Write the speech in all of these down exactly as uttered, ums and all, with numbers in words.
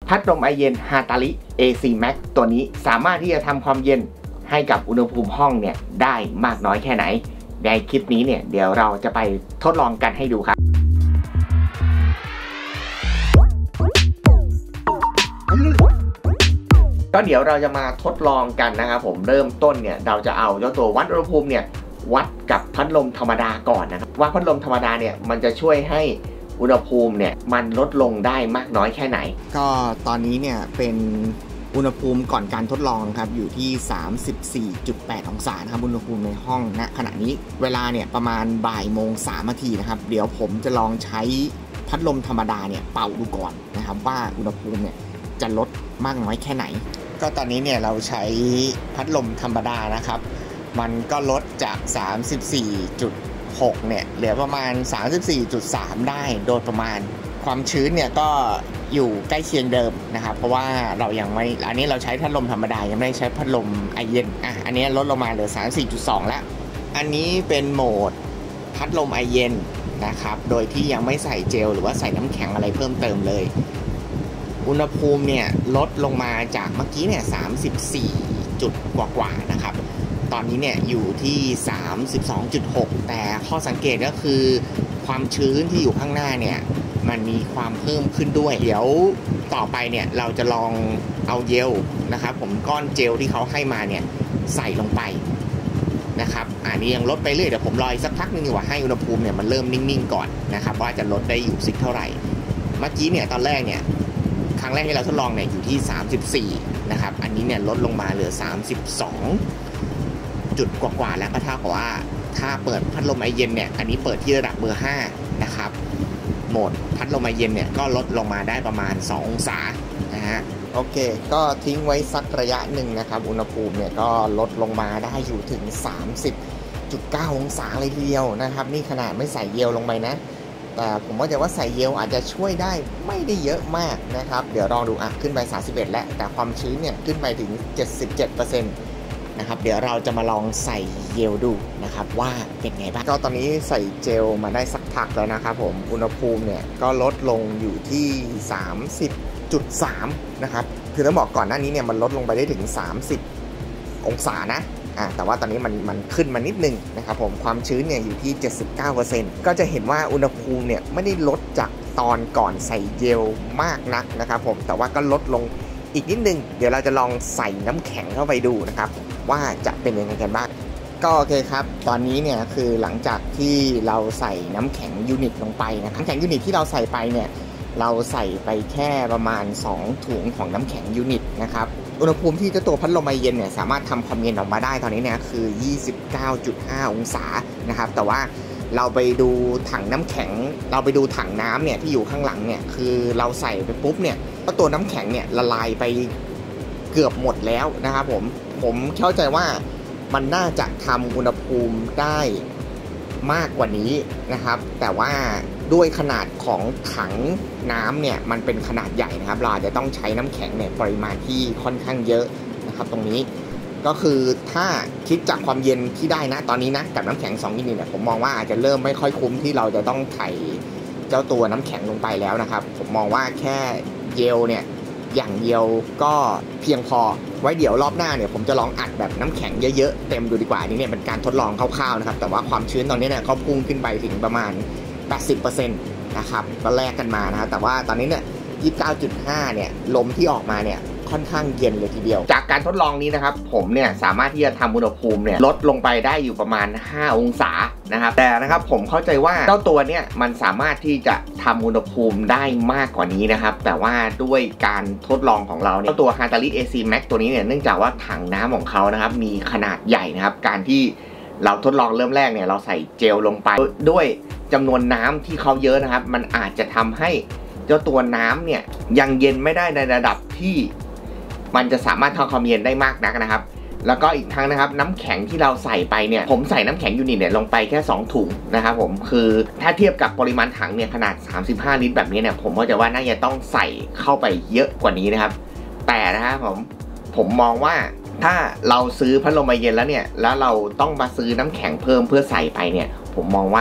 พัดลมไอเย็นฮาตาริ เอ ซี Max ตัวนี้สามารถที่จะทำความเย็นให้กับอุณหภูมิห้องเนี่ยได้มากน้อยแค่ไหนในคลิปนี้เนี่ยเดี๋ยวเราจะไปทดลองกันให้ดูครับก็เดี๋ยวเราจะมาทดลองกันนะครับผมเริ่มต้นเนี่ยเราจะเอาเจ้าตัววัดอุณหภูมิเนี่ยวัดกับพัดลมธรรมดาก่อนนะครับว่าพัดลมธรรมดาเนี่ยมันจะช่วยให้อุณหภูมิเนี่ยมันลดลงได้มากน้อยแค่ไหนก็ตอนนี้เนี่ยเป็นอุณหภูมิก่อนการทดลองครับอยู่ที่ สามสิบสี่จุดแปด องศานะครับอุณหภูมิในห้องณขณะนี้เวลาเนี่ยประมาณบ่ายโมงสามนาทีนะครับเดี๋ยวผมจะลองใช้พัดลมธรรมดาเนี่ยเป่าดูก่อนนะครับว่าอุณหภูมิเนี่ยจะลดมากน้อยแค่ไหนก็ตอนนี้เนี่ยเราใช้พัดลมธรรมดานะครับมันก็ลดจาก สามสิบสี่จุดหก เนี่ยเหลือประมาณ สามสิบสี่จุดสาม ได้โดยประมาณความชื้นเนี่ยก็อยู่ใกล้เคียงเดิมนะครับเพราะว่าเรายังไม่อันนี้เราใช้พัดลมธรรมดายังไม่ได้ใช้พัดลมไอเย็นอ่ะอันนี้ลดลงมาเหลือ สามสิบสี่จุดสอง แล้วอันนี้เป็นโหมดพัดลมไอเย็นนะครับโดยที่ยังไม่ใส่เจลหรือว่าใส่น้ำแข็งอะไรเพิ่มเติมเลยอุณหภูมิเนี่ยลดลงมาจากเมื่อกี้เนี่ย สามสิบสี่จุดกว่าๆนะครับตอนนี้เนี่ยอยู่ที่ สามสิบสองจุดหก แต่ข้อสังเกตก็คือความชื้นที่อยู่ข้างหน้าเนี่ยมันมีความเพิ่มขึ้นด้วยเดี๋ยวต่อไปเนี่ยเราจะลองเอาเจลนะครับผมก้อนเจลที่เขาให้มาเนี่ยใส่ลงไปนะครับอันนี้ยังลดไปเรื่อยเดี๋ยวผมรออีกสักพักนึงดีกว่าให้อุณหภูมิเนี่ยมันเริ่มนิ่งๆก่อนนะครับว่าจะลดได้อยู่สักเท่าไหร่เมื่อกี้เนี่ยตอนแรกเนี่ยครั้งแรกที่เราทดลองเนี่ยอยู่ที่สามสิบสี่นะครับอันนี้เนี่ยลดลงมาเหลือสามสิบสองจุดกว่าๆแล้วก็เท่ากับว่าถ้าเปิดพัดลมไอเย็นเนี่ยอันนี้เปิดที่ระดับเบอร์ห้านะครับโหมดพัดลมไอเย็นเนี่ยก็ลดลงมาได้ประมาณสององศานะฮะโอเคก็ทิ้งไว้สักระยะหนึ่งนะครับอุณหภูมิเนี่ยก็ลดลงมาได้อยู่ถึง สามสิบจุดเก้า องศาเลยทีเดียวนะครับนี่ขนาดไม่ใส่เยลลงไปนะแต่ผมว่าจะว่าใส่เยลอาจจะช่วยได้ไม่ได้เยอะมากนะครับเดี๋ยวลองดูอ่ะขึ้นไปสามสิบเอ็ดแล้วแต่ความชื้นเนี่ยขึ้นไปถึง เจ็ดสิบเจ็ดเปอร์เซ็นต์ นะครับเดี๋ยวเราจะมาลองใส่เจลดูนะครับว่าเป็นไงบ้างก็ตอนนี้ใส่เจลมาได้สักพักแล้วนะครับผมอุณหภูมิเนี่ยก็ลดลงอยู่ที่ สามสิบจุดสาม นะครับคือต้องบอกก่อนหน้านี้เนี่ยมันลดลงไปได้ถึงสามสิบองศานะอ่าแต่ว่าตอนนี้มันมันขึ้นมานิดนึงนะครับผมความชื้นเนี่ยอยู่ที่ เจ็ดสิบเก้าเปอร์เซ็นต์ ก็จะเห็นว่าอุณหภูมิเนี่ยไม่ได้ลดจากตอนก่อนใส่เจลมากนักนะครับผมแต่ว่าก็ลดลงอีกนิดนึงเดี๋ยวเราจะลองใส่น้ำแข็งเข้าไปดูนะครับว่าจะเป็นยังไงกันบ้างก็โอเคครับตอนนี้เนี่ยคือหลังจากที่เราใส่น้ำแข็งยูนิตลงไปนะน้ำแข็งยูนิตที่เราใส่ไปเนี่ยเราใส่ไปแค่ประมาณสองถุงของน้ำแข็งยูนิตนะครับอุณหภูมิที่เจ้าตัวพัดลมไอเย็นเนี่ยสามารถทำความเย็นออกมาได้ตอนนี้เนี่ยคือ ยี่สิบเก้าจุดห้า องศานะครับแต่ว่าเราไปดูถังน้ำแข็งเราไปดูถังน้ำเนี่ยที่อยู่ข้างหลังเนี่ยคือเราใส่ไปปุ๊บเนี่ยก็ตัวน้ำแข็งเนี่ยละลายไปเกือบหมดแล้วนะครับผมผมเข้าใจว่ามันน่าจะทำอุณหภูมิได้มากกว่านี้นะครับแต่ว่าด้วยขนาดของถังน้ำเนี่ยมันเป็นขนาดใหญ่นะครับเราอาจจะต้องใช้น้ำแข็งเนี่ยปริมาณที่ค่อนข้างเยอะนะครับตรงนี้ก็คือถ้าคิดจากความเย็นที่ได้นะตอนนี้นะกับน้ำแข็งสองยูนิตเนี่ยผมมองว่าอาจจะเริ่มไม่ค่อยคุ้มที่เราจะต้องไถ่เจ้าตัวน้ำแข็งลงไปแล้วนะครับผมมองว่าแค่เจลเนี่ยอย่างเดียวก็เพียงพอไว้เดี๋ยวรอบหน้าเนี่ยผมจะลองอัดแบบน้ำแข็งเยอะๆเต็มดูดีกว่านี่เนี่ยเป็นการทดลองคร่าวๆนะครับแต่ว่าความชื้นตอนนี้เนี่ยเขาพุ่งขึ้นไปถึงประมาณ แปดสิบเปอร์เซ็นต์ นะครับก็แลกกันมานะแต่ว่าตอนนี้เนี่ย ยี่สิบเก้าจุดห้า เนี่ยลมที่ออกมาเนี่ยค่อนข้างเย็นเลยทีเดียวจากการทดลองนี้นะครับผมเนี่ยสามารถที่จะทำอุณหภูมิเนี่ยลดลงไปได้อยู่ประมาณห้าองศานะครับแต่นะครับผมเข้าใจว่าเจ้าตัวเนี่ยมันสามารถที่จะทำอุณหภูมิได้มากกว่านี้นะครับแต่ว่าด้วยการทดลองของเราเนี่ยเจ้าตัว ฮาตาริ เอ ซี Max ตัวนี้เนี่ยเนื่องจากว่าถังน้ำของเขานะครับมีขนาดใหญ่นะครับการที่เราทดลองเริ่มแรกเนี่ยเราใส่เจลลงไปด้วยจำนวนน้ำที่เขาเยอะนะครับมันอาจจะทำให้เจ้าตัวน้ำเนี่ยยังเย็นไม่ได้ในระดับที่มันจะสามารถทำความเย็นได้มากนักนะครับแล้วก็อีกทั้งนะครับน้ำแข็งที่เราใส่ไปเนี่ยผมใส่น้ำแข็งยูนิตเนี่ยลงไปแค่สองถุงนะครับผมคือถ้าเทียบกับปริมาณถังเนี่ยขนาดสามสิบห้าลิตรแบบนี้เนี่ยผมก็จะว่าน่าจะต้องใส่เข้าไปเยอะกว่านี้นะครับแต่นะครับผมผมมองว่าถ้าเราซื้อพัดลมไอเย็นแล้วเนี่ยแล้วเราต้องมาซื้อน้ำแข็งเพิ่มเพื่อใส่ไปเนี่ยผมมองว่า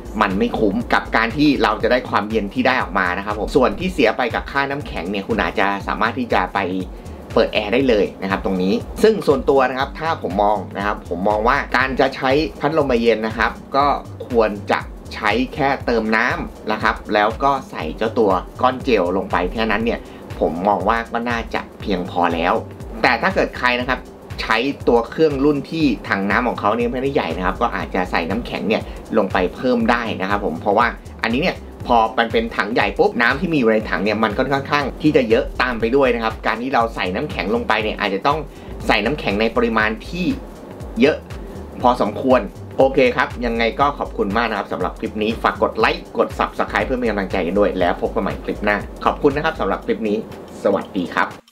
มันไม่คุ้มกับการที่เราจะได้ความเย็นที่ได้ออกมานะครับผมส่วนที่เสียไปกับค่าน้ำแข็งเนี่ยคุณอาจจะสามารถที่จะไปเปิดแอร์ได้เลยนะครับตรงนี้ซึ่งส่วนตัวนะครับถ้าผมมองนะครับผมมองว่าการจะใช้พัดลมเย็นนะครับก็ควรจะใช้แค่เติมน้ำนะครับแล้วก็ใส่เจ้าตัวก้อนเจลลงไปแค่นั้นเนี่ยผมมองว่าก็น่าจะเพียงพอแล้วแต่ถ้าเกิดใครนะครับใช้ตัวเครื่องรุ่นที่ถังน้ำของเขาเนี่ยไม่ได้ใหญ่นะครับก็อาจจะใส่น้ำแข็งเนี่ยลงไปเพิ่มได้นะครับผมเพราะว่าอันนี้เนี่ยพอมันเป็นถังใหญ่ปุ๊บน้ำที่มีอยู่ในถังเนี่ยมันก็ค่อนข้างที่จะเยอะตามไปด้วยนะครับการที่เราใส่น้ำแข็งลงไปเนี่ยอาจจะต้องใส่น้ำแข็งในปริมาณที่เยอะพอสมควรโอเคครับยังไงก็ขอบคุณมากนะครับสำหรับคลิปนี้ฝากกดไลค์กด ซับสไครบ์ เพื่อเป็นกำลังใจกันด้วยแล้วพบกันใหม่คลิปหน้าขอบคุณนะครับสำหรับคลิปนี้สวัสดีครับ